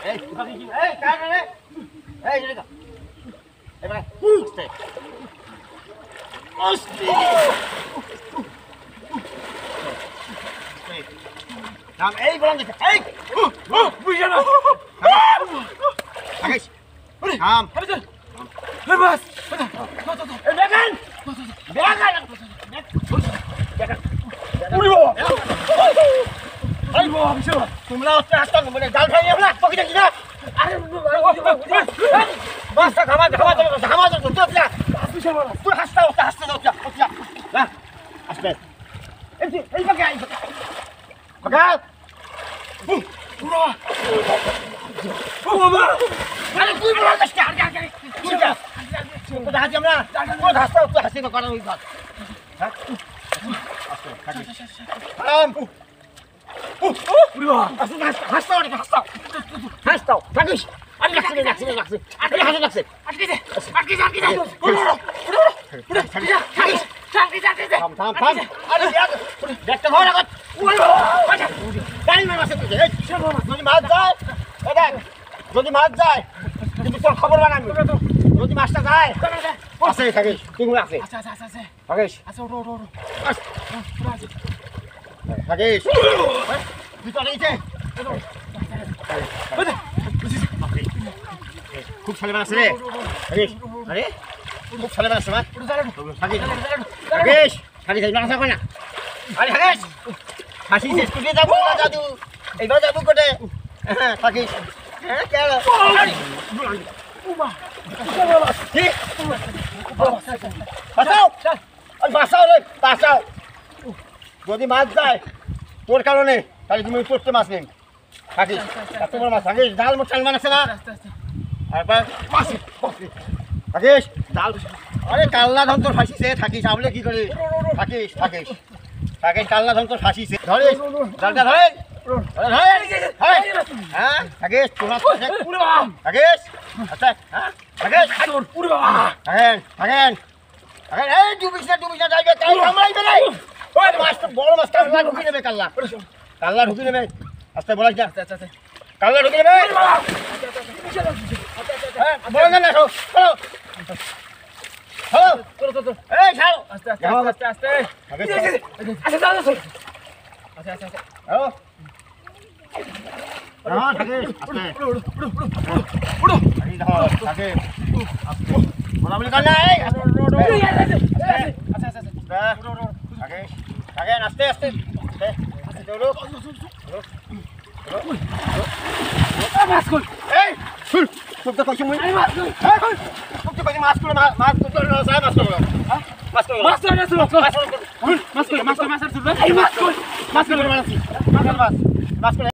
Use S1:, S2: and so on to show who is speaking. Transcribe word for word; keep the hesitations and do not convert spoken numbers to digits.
S1: এই এই কার রে এই এদিকে এবারে আস্তে আস্তে নাম এই বলন দিতে এই বুঝা না আগে নাম এই বাস এই দেখেন দেখেন উড়ি বাবা এই বাবা বিশাল তোমরা হচ্ছে হাসতা মানে জাল খাই আমরা পকেটে কিনা আরে বাসটা খামা খামা চলো খামা চলো তো যা বিশাল বাবা তুই হাসতা ওটা হাসতে দাও যা যা না আসবে এই এই পাকে আই পাকা পুরো ও বাবা আরে তুই বড় কাজ কর আগে আগে ঠিক আছে তো হাসি আমরা পুরো হাসতা ওটা হাসি না করা ওই কথা হ্যাঁ আসবে খাকি আরাম হাসতাও হাসতাও হাসতাও থাকিস আরে লাগছে লাগছে লাগছে আরে হাসে লাগছে আটকে দে আটকে যা আটকে যা থাকিস থাকিস থাকিস থাম থাম থাম আরে দেখতে ভালো লাগত ওই বাবা গাড়ি মার মাসে তুই এই যদি মাছ যায় এ দেখ যদি মাছ যায় কিন্তু তোর খবর বানাবি যদি মাছটা যায় আছে থাকিস তুই আছে আচ্ছা আচ্ছা আচ্ছা থাকিস আচ্ছা ওঠো ওঠো ওঠো আচ্ছা থাকিস ভিতরে ইতে খুব সালে বানাস রে থাকিস আরে খুব সালে বানাস না থাকিস থাকিস থাকিস বানাস না আরে থাকিস হাসি শেষ করে যাবো না দাদু এইবার যাবো কোটে হ্যাঁ থাকিস হ্যাঁ কেন আরে উমা কি বাঁচাও আরে বাঁচাও রে বাঁচাও যদি মাছ যায় তোর কারণে তাহলে তুমি পড়তে মাছ নেই থাকিস এত বড় মাছ থাকিস জাল মোটাল মাছ আছে না একবার থাকিস জাল আরে কাল্লা ধন তোর ফাঁসিছে থাকিস আমলে কি করি থাকিস থাকিস থাকিস কাল্লা ধন তোর ফাঁসিছে ধরিস জালটা ধরেন হ্যাঁ থাকিস তোমার থাকিস আচ্ছা হ্যাঁ থাকিস থাকেন থাকেন থাকেন এই ডুবিস না ডুবিস না যাইবে তাই কামড়াইবে নাই ওই মাছটা বড় মাছ কাল্লা ঢুকি নেবে কাল্লা কাল্লা ঢুকি নেবে আস্তে বলাস না আচ্ছা আচ্ছা কাল্লা ঢুকি নেবে হ্যাঁ বলো না না চলো হ্যালো চলো চলো এই ছাড়ো আস্তে আস্তে আস্তে আস্তে আচ্ছা যাও যাও আচ্ছা আচ্ছা আচ্ছা হ্যালো হ্যাঁ থাকে আস্তে উড়ো উড়ো উড়ো উড়ো এই দাও থাকে আস্তে বলা বলি কর না এই আচ্ছা আচ্ছা আচ্ছা উড়ো উড়ো থাকে থাকে আস্তে আস্তে আস্তে আস্তে চলো মাছ কই এই শুন তোর তো কইছি মুই আরে মাছ কই এই কই তোর তো কইছি মাছ কই মাছ তোর তো সাহেব মাছ কই হ্যাঁ মাছ কই মাছ কই মাছ কই মাছ কই মাছ কই মাছ কই মাছ কই এই মাছ কই মাছ কই মাছ কই মাছ কই